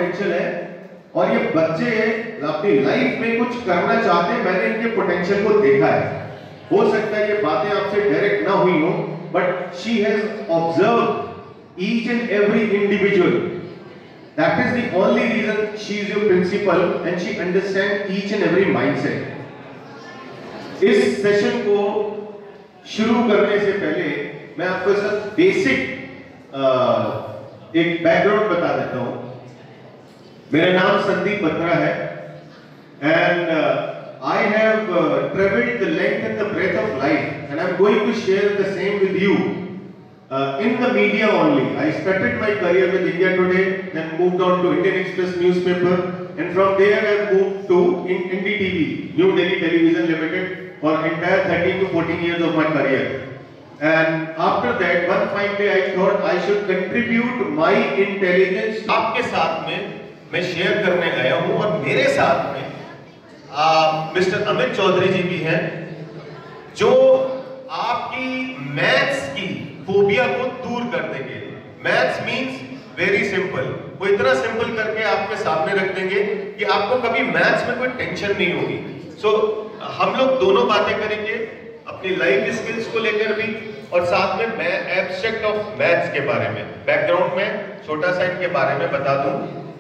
Potential है और ये बच्चे अपनी लाइफ में कुछ करना चाहते हैं। मैंने इनके पोटेंशियल को देखा है। हो सकता है ये बातें आपसे डायरेक्ट ना हुई हो, but she has observe each and every individual. That is the only reason she is your principal and she understand each and every mindset. इस सेशन को शुरू करने से पहले मैं आपको सब बेसिक एक बैकग्राउंड बता देता हूं। मेरा नाम संदीप बत्रा है and I have traveled the length and the breadth of life, and I'm going to share the same with you in the media only. I started my career with India Today, then moved on to Indian Express newspaper, and from there I moved to NDTV, New Delhi Television Limited, for entire 13 to 14 years of my career. And after that, one fine day I thought I should contribute my intelligence. आपके साथ में मैं share करने आया हूँ और मेरे साथ में मिस्टर अमित चौधरी जी भी हैं, जो आपकी मैथ्स की फोबिया को दूर कर देंगे। मैथ्स मींस वेरी सिंपल, वो इतना सिंपल करके आपके सामने रख देंगे कि आपको कभी मैथ्स में कोई टेंशन नहीं होगी। सो हम लोग दोनों बातें करेंगे अपनी लाइफ स्किल्स को लेकर भी, और साथ में मैं एब्स्ट्रैक्ट ऑफ मैथ्स के बारे में, बैकग्राउंड में छोटा सा इनके बारे में बता दूं।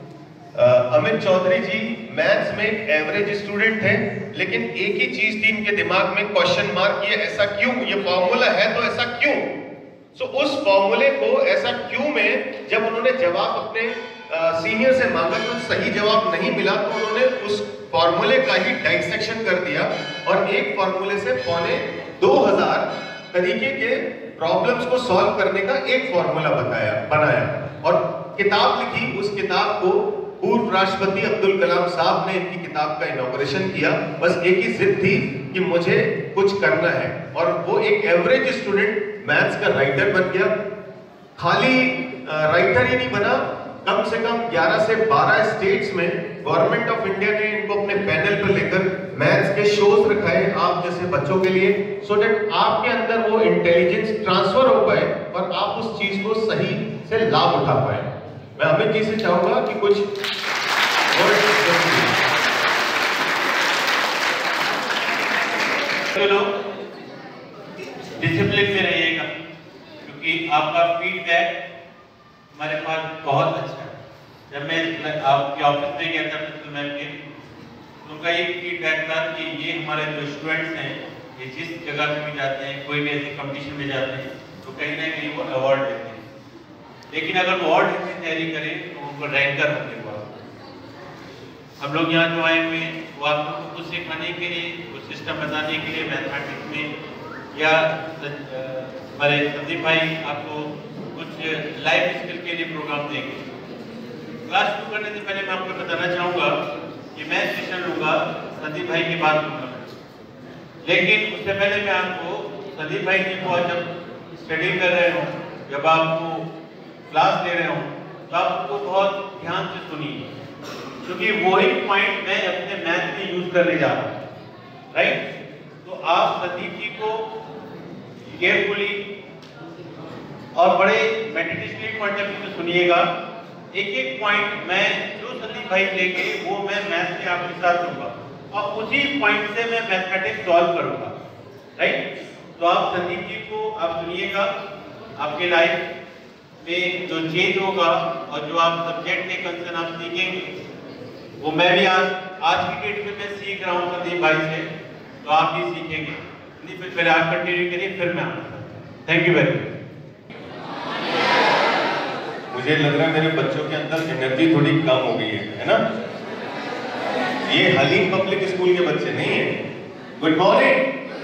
अमित चौधरी जी मैथ्स में एक एवरेज स्टूडेंट थे, लेकिन एक ही चीज थी इनके दिमाग में, क्वेश्चन मार्क, ये ऐसा क्यों, ये फॉर्मूला है तो ऐसा क्यों। सो उस फॉर्मूले को ऐसा क्यों में जब उन्होंने जवाब अपने सीनियर से मांगा तो सही जवाब नहीं मिला, तो उन्होंने उस फॉर्मूले का ही डाइसेक्शन कर दिया और एक फॉर्मूले से 2500 तरीके के प्रॉब्लम्स को सॉल्व करने का एक फॉर्मूला बनाया और किताब लिखी। उस किताब को पूर्व राष्ट्रपति अब्दुल कलाम साहब ने इनकी किताब का इनॉग्रेशन किया। बस एक ही जिद थी कि मुझे कुछ करना है, और वो एक एवरेज स्टूडेंट मैथ्स का राइटर बन गया। खाली राइटर ही नहीं बना, कम से कम 11 से 12 स्टेट्स में गवर्नमेंट ऑफ इंडिया ने इनको अपने पैनल पर लेकर मैथ्स के शोज रखाए आप जैसे बच्चों के लिए, सो दैट आपके अंदर वो इंटेलिजेंस ट्रांसफर हो पाए और आप उस चीज को सही से लाभ उठा पाए। मैं अमित जी से चाहूंगा कि कुछ लोग डिसिप्लिन में रहिएगा, क्योंकि आपका फीडबैक हमारे पास बहुत अच्छा है। जब मैं आपके ऑफिस में गया था प्रिंसिपल मैम के, तो उनका एक फीडबैक था कि ये हमारे जो स्टूडेंट्स हैं, ये जिस जगह पे भी जाते हैं, कोई भी ऐसे कंपटीशन में जाते हैं, तो कहीं ना कहीं वो अवार्ड लेते हैं। लेकिन अगर वो और की तैयारी करें तो उनको रैंकर होने को हम लोग यहाँ जो आए हुए हैं वो आप लोगों को कुछ सिखाने के लिए, कुछ सिस्टम बताने के लिए मैथमेटिक्स में, या हमारे संदीप भाई आपको कुछ लाइफ स्किल के लिए प्रोग्राम देंगे। क्लास शुरू करने से पहले मैं आपको बताना चाहूँगा कि मैं सेशन लूँगा, संदीप भाई की बात लूँगा, लेकिन उससे पहले मैं आपको संदीप भाई जी को जब स्टडी कर रहे हो, जब आपको क्लास ले रहे हो, तो आप उनको बहुत ध्यान से सुनिए, क्योंकि वही पॉइंट मैं अपने मैथ में यूज करने जा रहा हूँ, राइट। तो आप संदीप जी को केयरफुली और बड़े मेडिटेशनली पॉइंट ऑफ व्यू में सुनिएगा। एक एक पॉइंट मैं जो संदीप भाई लेंगे वो मैं मैथ में आपके साथ दूंगा और उसी पॉइंट से मैं मैथमेटिक्स सॉल्व करूंगा, राइट। तो आप संदीप जी को आप सुनिएगा, आपके लाइफ में जो चेंज होगा और जो आप सब्जेक्ट के कंसर्न आप सीखेंगे, वो मैं भी आज की डेट में मैं सीख रहा हूँ संदीप भाई से, तो आप भी सीखेंगे। संदीप पहले आप कंटिन्यू करिए, फिर मैं आपका। Thank you very much. मुझे लग रहा है मेरे बच्चों के अंदर एनर्जी थोड़ी कम हो गई है ना? ये हलीम पब्लिक स्कूल के बच्चे नहीं हैं। Good morning.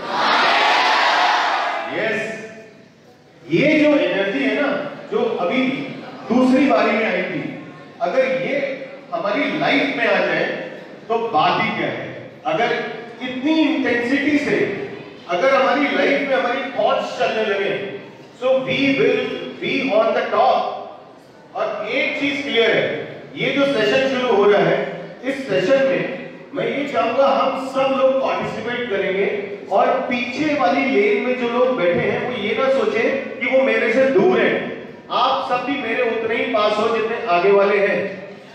यस, ये जो एनर्जी है ना, जो अभी दूसरी बारी में आई थी, अगर ये हमारी लाइफ में आ जाए तो बात ही क्या है। अगर इतनी इंटेंसिटी से अगर हमारी लाइफ में हमारी थॉट्स चलने लगे, so we will be on the top. और एक चीज क्लियर है, ये जो सेशन शुरू हो रहा है, इस सेशन में मैं ये चाहूंगा हम सब लोग पार्टिसिपेट करेंगे, और पीछे वाली लेन में जो लोग बैठे हैं वो ये ना सोचे कि वो मेरे से दूर हैं। आप सब भी मेरे उतने ही पास हो जितने आगे वाले हैं,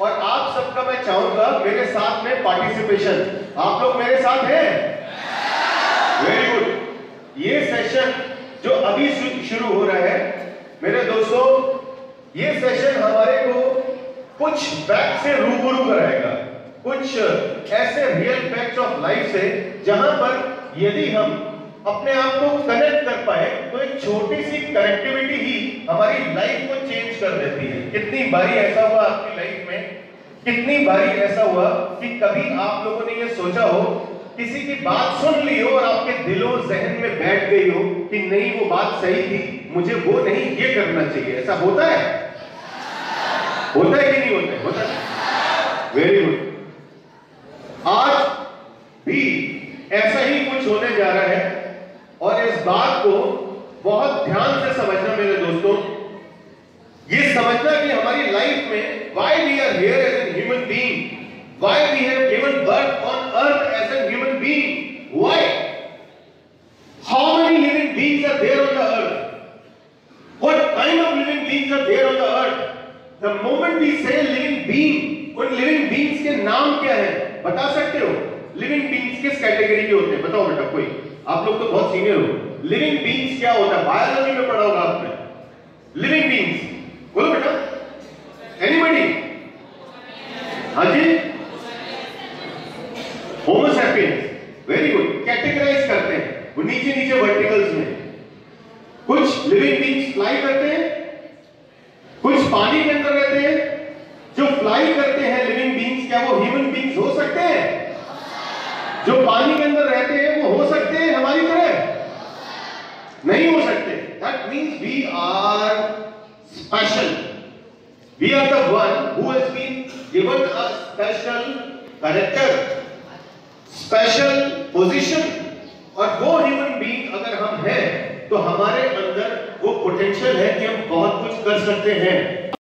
और आप सबका मैं चाहूंगा मेरे साथ में पार्टिसिपेशन। आप लोग मेरे साथ हैं? Very good. ये सेशन जो अभी शुरू हो रहा है मेरे दोस्तों, ये सेशन हमारे को कुछ फैक्ट से रूबरू कराएगा, कुछ ऐसे रियल फैक्ट्स ऑफ लाइफ से जहां पर यदि हम अपने आप को कनेक्ट कर पाए तो एक छोटी सी कनेक्टिविटी ही हमारी लाइफ को चेंज कर देती है। कितनी बारी ऐसा हुआ आपकी लाइफ में, कितनी बारी ऐसा हुआ कि कभी आप लोगों ने ये सोचा हो, किसी की बात सुन ली हो और आपके दिलो जहन में बैठ गई हो कि नहीं वो बात सही थी, मुझे वो नहीं ये करना चाहिए। ऐसा होता है? होता है कि नहीं होता है? होता है। Very good. आज भी ऐसा ही कुछ होने जा रहा है और इस बात को बहुत ध्यान से समझना मेरे दोस्तों, ये समझना कि हमारी लाइफ में why we are here as a human being, why we have given birth on earth as a human being, why, how many living beings are there on the earth, what kind of living beings are there on the earth, the moment we say living being, उन living beings के नाम क्या है बता सकते हो? living beings किस category के होते हैं बताओ बेटा, कोई आप लोग तो बहुत सीनियर हो। लिविंग बीइंग्स क्या होता है? बायोलॉजी में पढ़ा होगा आपने। लिविंग बीइंग्स बोलो बेटा, एनीबॉडी? हाँ जी, homo sapiens. Very good. Categorise करते हैं वो नीचे नीचे वर्टिकल्स में। कुछ लिविंग बीइंग्स फ्लाई करते हैं, कुछ पानी के अंदर रहते हैं। जो फ्लाई करते हैं लिविंग बीइंग्स, क्या वो ह्यूमन बीइंग्स हो सकते हैं? जो पानी के अंदर रहते हैं वो हो सकते हैं हमारी तरह? नहीं हो सकते। That means we are special. We are the one who has been given a special character, special position. और वो ह्यूमन बीइंग अगर हम हैं तो हमारे अंदर वो पोटेंशियल है कि हम बहुत कुछ कर सकते हैं।